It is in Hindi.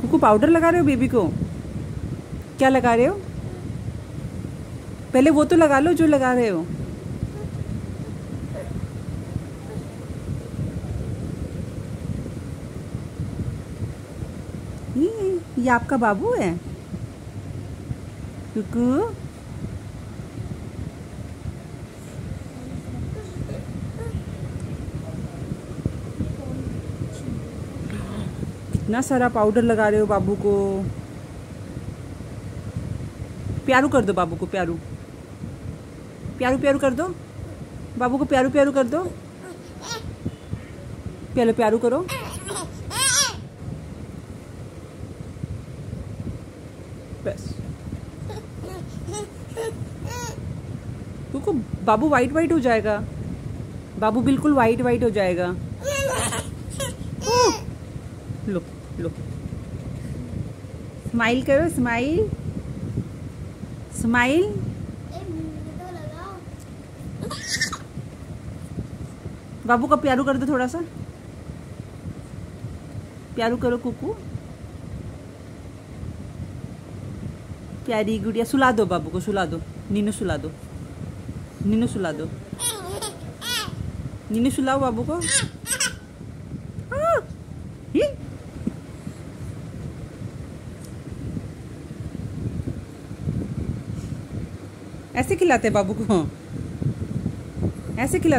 कुकू पाउडर लगा रहे हो बेबी को? क्या लगा रहे हो? पहले वो तो लगा लो जो लगा रहे हो। ये आपका बाबू है कुकू? कितना सारा पाउडर लगा रहे हो बाबू को। प्यारू कर दो बाबू को, प्यारू प्यारू प्यारू कर दो बाबू को, प्यारू प्यारू कर दो। पहले प्यारू करो। बस कुकू, बाबू वाइट वाइट हो जाएगा। बाबू बिल्कुल वाइट वाइट हो जाएगा। लो लो, स्माइल करो, स्माइल स्माइल। बाबू का प्यारू कर दो, थोड़ा सा प्यारू करो कुकू। प्यारी गुड़िया। सुला दो बाबू को, सुला दो। नीनू सुला दो, नीनू सुला दो। नीनू सुलाओ बाबू को। ऐसे खिलाते बाबू को, ऐसे खिलाते।